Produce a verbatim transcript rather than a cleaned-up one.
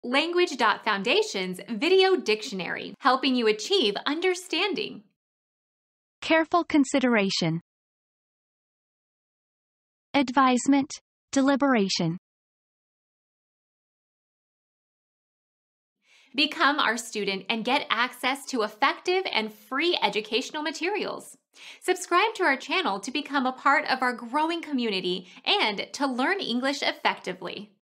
Language dot Foundation's Video Dictionary, helping you achieve understanding. Careful consideration. Advisement, deliberation. Become our student and get access to effective and free educational materials. Subscribe to our channel to become a part of our growing community and to learn English effectively.